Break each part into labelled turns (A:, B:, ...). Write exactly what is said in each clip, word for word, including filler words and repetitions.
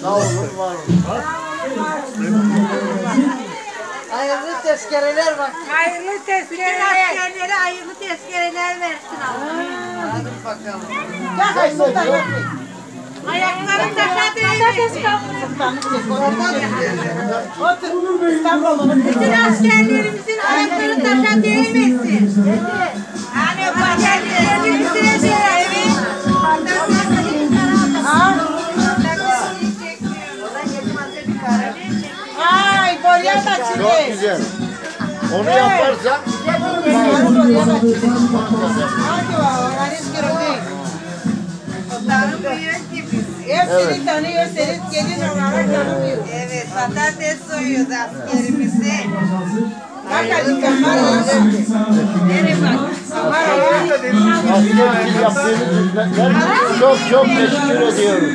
A: Sağ olun, var olun. Hayırlı tezkereler bak.
B: Hayırlı tezkereler. Askerlere hayırlı tezkereler versin Allah.
A: Hadi bakalım.
B: Gel sultan gel. Ayakların taşa değmesin.
A: Otur. İstanbul'un.
B: Bütün askerlerimizin ayakları taşa değmesin. Hani askerlerimizin de ay Borya da çiğ.
C: Çok güzel. Onu yaparsan
B: Hadi baba, Halis Gürül'ü. Tanımıyor ki bizi. Hepsini tanıyor, senin gelin olarak tanımıyor. Evet, patates soyuyoruz askerimizi. Bak hadi kamera. Nereye bak?
C: asker için yaptığınız hizmetler çok çok teşekkür ediyorum.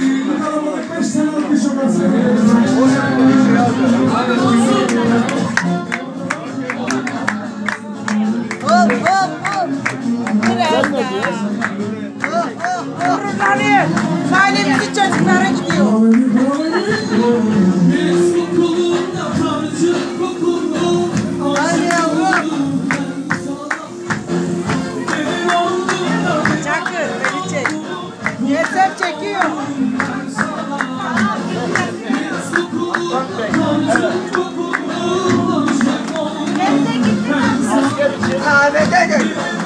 B: Hop hop hop. Biraz da. Hop hop hop. Kurulları. Mahallemizin çocuklara gidiyor. Hadi yavrum. Çakır beni çek. Yeter çekiyor.
C: Asker için
A: Kahvede de.